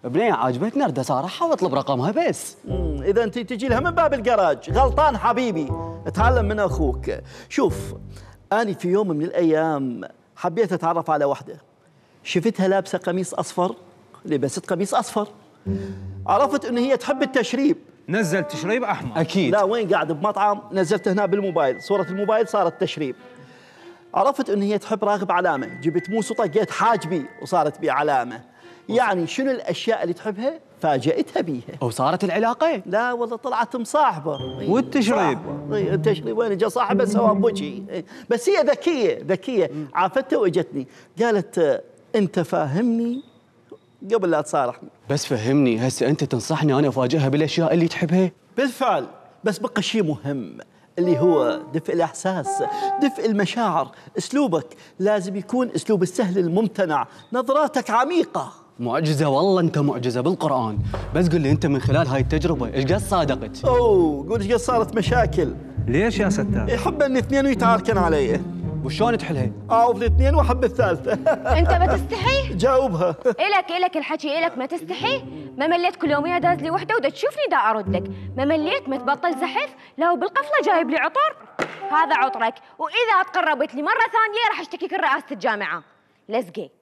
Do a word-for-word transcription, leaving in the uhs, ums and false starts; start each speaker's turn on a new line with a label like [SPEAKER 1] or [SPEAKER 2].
[SPEAKER 1] بنية عاجبتني ارد اصارحها واطلب رقمها بس.
[SPEAKER 2] امم اذا انت تجي لها من باب الجراج غلطان حبيبي، اتعلم من اخوك. شوف انا في يوم من الايام حبيت اتعرف على وحده، شفتها لابسه قميص اصفر، لبست قميص اصفر، عرفت ان هي تحب التشريب.
[SPEAKER 3] نزل تشريب احمر
[SPEAKER 1] اكيد.
[SPEAKER 2] لا وين قاعد بمطعم، نزلت هنا بالموبايل صوره الموبايل صارت تشريب. عرفت ان هي تحب راغب علامه، جبت موس وطقيت حاجبي وصارت بي علامه. يعني شنو الاشياء اللي تحبها فاجأتها بيها
[SPEAKER 1] وصارت العلاقه.
[SPEAKER 2] لا والله طلعت مصاحبه.
[SPEAKER 3] والتشريب
[SPEAKER 2] اي التشريب وين جا صاحبه سوا بوجهي. بس هي ذكيه ذكيه عافتها واجتني قالت انت فاهمني قبل لا تصارحني.
[SPEAKER 1] بس فهمني هسه انت تنصحني انا افاجئها بالاشياء اللي تحبها؟
[SPEAKER 2] بالفعل، بس بقى شيء مهم اللي هو دفء الاحساس، دفء المشاعر. اسلوبك لازم يكون اسلوب السهل الممتنع، نظراتك عميقه.
[SPEAKER 1] معجزه والله، انت معجزه بالقران. بس قل لي انت من خلال هاي التجربه ايش قد صادقت؟
[SPEAKER 2] اوه قول ايش قد صارت مشاكل.
[SPEAKER 3] ليش يا ستار؟
[SPEAKER 2] يحب ان اثنين ويتعاركن علي.
[SPEAKER 1] وشلون تحلها؟
[SPEAKER 2] اعوف الاثنين واحب الثالثه.
[SPEAKER 4] انت ما تستحي؟
[SPEAKER 2] جاوبها.
[SPEAKER 4] الك الك الحكي الك ما تستحي؟ ما مليت كل يوم داز لي وحده ودا تشوفني دا ارد لك، ما مليت ما تبطل زحف؟ لو بالقفله جايب لي عطر، هذا عطرك، واذا تقربت لي مره ثانيه راح اشتكيك رئاسه الجامعه. لزقي.